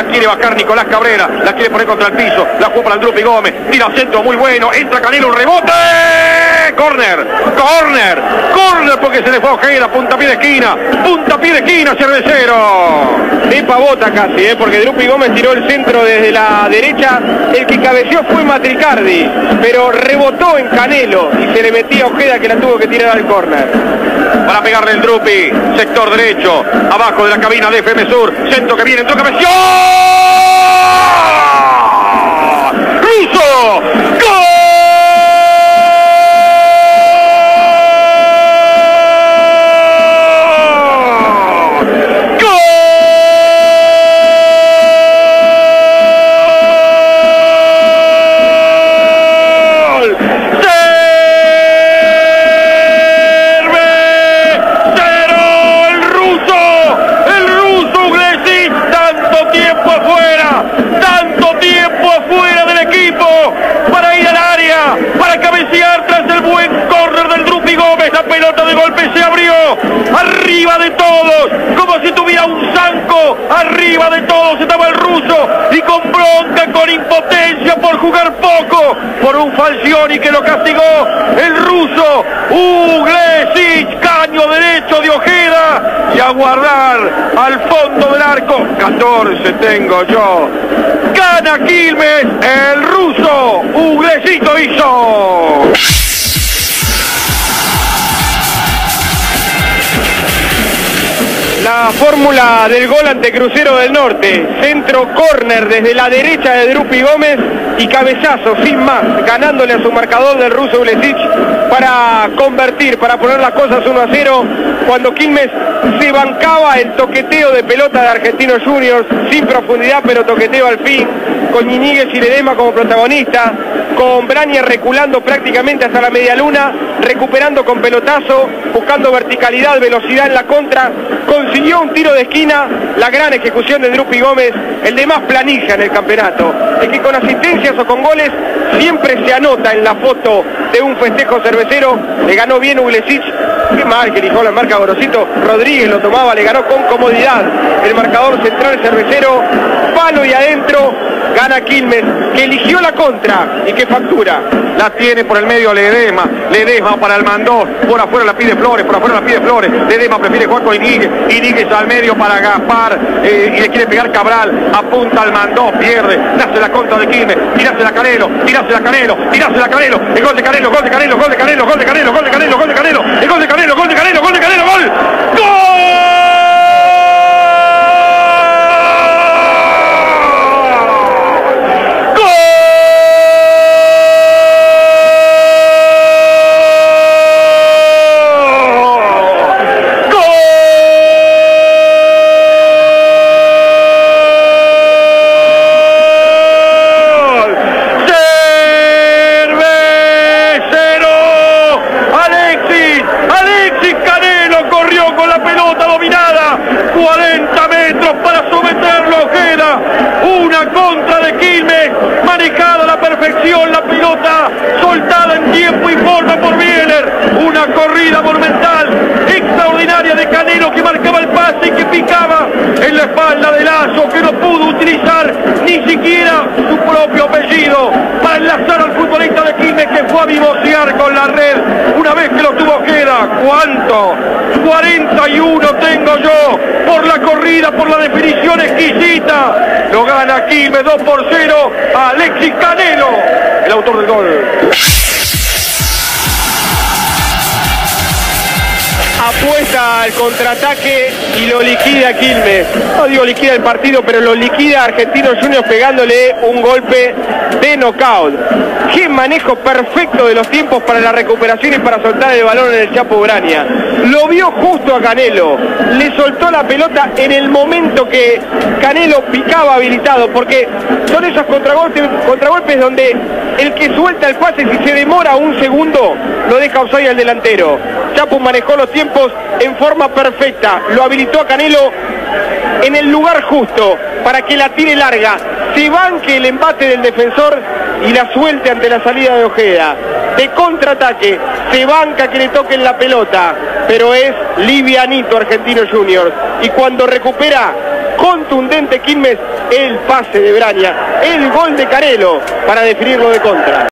La quiere bajar Nicolás Cabrera. La quiere poner contra el piso. La juega para el Drupi Gómez. Tira centro muy bueno. Entra Canelo, un rebote. Corner. Corner. Corner porque se le fue a Ojeda. Puntapié de esquina. Puntapié de esquina, Cervecero. De pavota casi, porque Drupi Gómez tiró el centro desde la derecha. El que cabeceó fue Matricardi, pero rebotó en Canelo y se le metía a Ojeda, que la tuvo que tirar al córner. Para pegarle el Drupi, sector derecho, abajo de la cabina de FM Sur, centro que viene, entró, cabeció. ¡Russo! ¡Gol! Arriba de todos, como si tuviera un zanco, arriba de todos estaba el Russo y con bronca, con impotencia por jugar poco, por un Falcioni que lo castigó, el Russo, Uglesic, caño derecho de Ojeda y a guardar al fondo del arco, 14 tengo yo, gana Quilmes, el Russo, Uglesic lo hizo. La fórmula del gol ante Crucero del Norte, centro córner desde la derecha de Drupi Gómez y cabezazo sin más, ganándole a su marcador del Russo Uglesic para convertir, para poner las cosas 1-0, cuando Quilmes se bancaba el toqueteo de pelota de Argentinos Juniors, sin profundidad pero toqueteo al fin, con Ñíguez y Ledesma como protagonista, con Braña reculando prácticamente hasta la media luna, recuperando con pelotazo, buscando verticalidad, velocidad en la contra, consiguió un tiro de esquina, la gran ejecución de Drupi Gómez, el de más planilla en el campeonato, el que con asistencias o con goles siempre se anota en la foto de un festejo cervecero. Le ganó bien Uglesic, qué mal que eligió la marca Gorosito, Rodríguez lo tomaba, le ganó con comodidad el marcador central cervecero, palo y adentro, gana Quilmes, que eligió la contra y que factura. La tiene por el medio Ledesma, Ledesma para el Mandó, por afuera la pide Flores, por afuera la pide Flores, Ledesma prefiere jugar con Iñiguez, Iñiguez al medio para Gaspar, y le quiere pegar Cabral, apunta al Mandó, pierde, nace la contra de Quilmes, tirásela a Canelo, tirásela a Canelo, tirásela a Canelo, el gol de Canelo, gol de Canelo, gol de Canelo, gol de Canelo, gol de Canelo, gol de Canelo, el gol de Canelo, gol de Canelo, gol de Canelo, gol, ¡gol! La pelota soltada en tiempo y forma por Bieler, una corrida monumental, extraordinaria de Canelo, que marcaba el pase y que picaba en la espalda de Lazo, que no pudo utilizar ni siquiera su propio apellido para enlazar al futbolista de Quilmes, que fue a vivosear con la red una vez que lo tuvo Ojeda. ¿Cuánto? 41 tengo yo por la corrida, por la definición exquisita. Lo gana Quilmes 2-0 a Alexis Canelo, el autor del gol. Apuesta al contraataque y lo liquida Quilmes. No digo liquida el partido, pero lo liquida Argentinos Juniors pegándole un golpe de knockout. Qué manejo perfecto de los tiempos para la recuperación y para soltar el balón en el Chapo Braña. Lo vio justo a Canelo, le soltó la pelota en el momento que Canelo picaba habilitado, porque son esos contragolpes donde el que suelta el pase, si se demora un segundo, lo deja offside al delantero. Chapo manejó los tiempos en forma perfecta, lo habilitó a Canelo en el lugar justo para que la tire larga, se banque el embate del defensor y la suelte ante la salida de Ojeda. De contraataque, se banca que le toquen la pelota, pero es livianito Argentinos Juniors, y cuando recupera contundente Quilmes, el pase de Braña, el gol de Canelo para definirlo de contra.